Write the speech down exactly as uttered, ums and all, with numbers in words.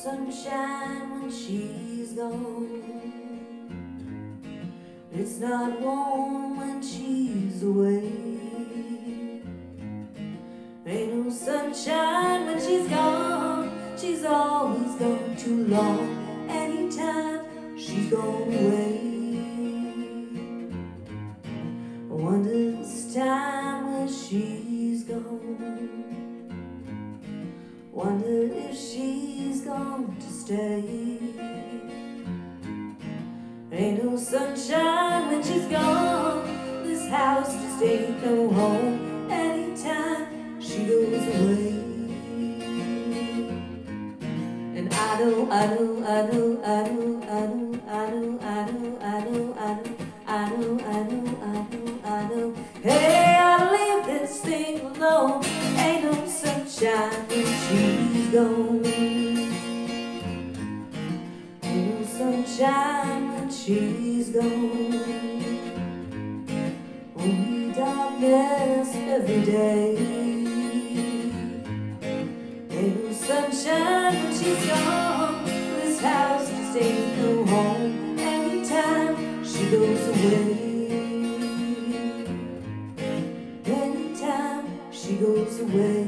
sunshine when she's gone. It's not warm when she's away. Ain't no sunshine when she's gone. She's always gone too long. Anytime she's gone away, I wonder this time when she's gone. Wonder if she's gone to stay. Ain't no sunshine when she's gone. This house just ain't no home. Anytime she goes away. And I know, I know, I know, I know, I know, I know, I know, I know, I know, I know, I know, I know, I know. Hey, I'll leave this thing alone. Ain't no sunshine when she's gone. Ain't no sunshine when she's gone. Only darkness every day. Ain't no sunshine when she's gone. This house just ain't no home. Anytime she goes away. Anytime she goes away.